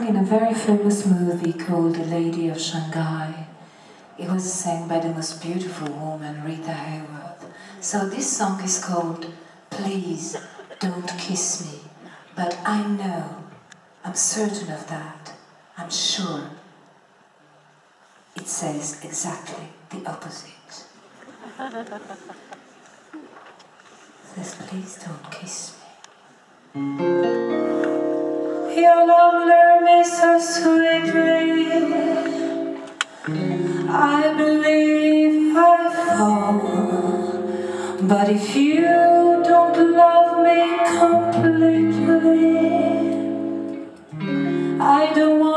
in a very famous movie called The Lady of Shanghai. It was sang by the most beautiful woman, Rita Hayworth. So this song is called Please Don't Kiss Me. But I know, I'm certain of that, I'm sure, it says exactly the opposite. It says, please don't kiss me. Your love lured me so sweetly, I believe I fall. But if you don't love me completely, I don't want